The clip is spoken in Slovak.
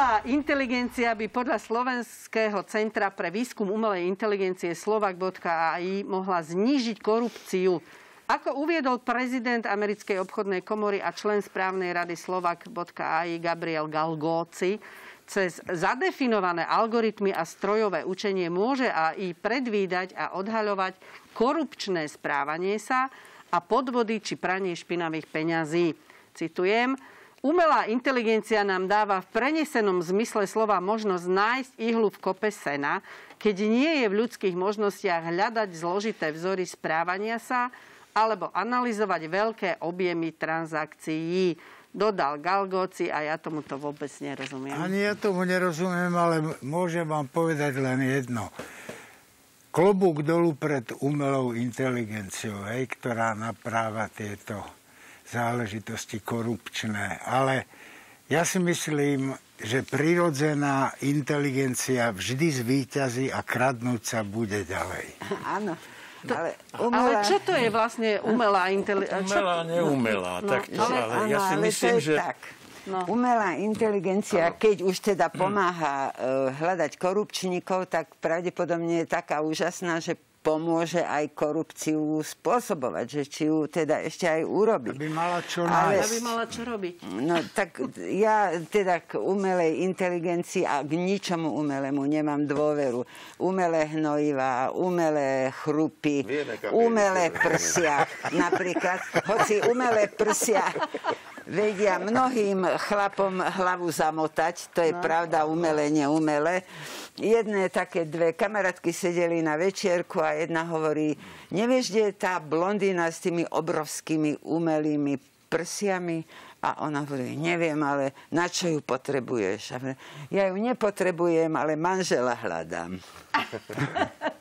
Umelá inteligencia by podľa Slovenského centra pre výskum umelej inteligencie Slovak.ai mohla znížiť korupciu. Ako uviedol prezident Americkej obchodnej komory a člen správnej rady Slovak.ai Gabriel Galgóci, cez zadefinované algoritmy a strojové učenie môže AI predvídať a odhaľovať korupčné správanie sa a podvody či pranie špinavých peňazí. Citujem: umelá inteligencia nám dáva v prenesenom zmysle slova možnosť nájsť ihlu v kope sena, keď nie je v ľudských možnostiach hľadať zložité vzory správania sa alebo analyzovať veľké objemy transakcií. Dodal Galgóci a ja tomuto vôbec nerozumiem. Ani ja tomu nerozumiem, ale môžem vám povedať len jedno. Klobúk dolu pred umelou inteligenciou, ktorá napráva tieto záležitosti korupčné. Ale ja si myslím, že prirodzená inteligencia vždy zvíťazí a kradnúť sa bude ďalej. Áno. Ale čo to je vlastne umelá inteligencia? Umelá, neumelá. Ale ja si myslím, že... Umelá inteligencia, keď už teda pomáha hľadať korupčníkov, tak pravdepodobne je taká úžasná, že pomôže aj korupciu spôsobovať, že či ju teda ešte aj urobí. Aby mala čo nájsť. Aby mala čo robiť. No tak ja teda k umelej inteligencii a k ničomu umelému nemám dôveru. Umelé hnojivá, umelé chrupy, umelé prsia napríklad. Hoci umelé prsia vedia mnohým chlapom hlavu zamotať, to je pravda, umelé, neumelé. Jedné také dve kamarátky sedeli na večierku a jedna hovorí: nevieš, kde je tá blondína s tými obrovskými umelými prsiami? A ona hovorí: neviem, ale na čo ju potrebuješ? Ja ju nepotrebujem, ale manžela hľadám.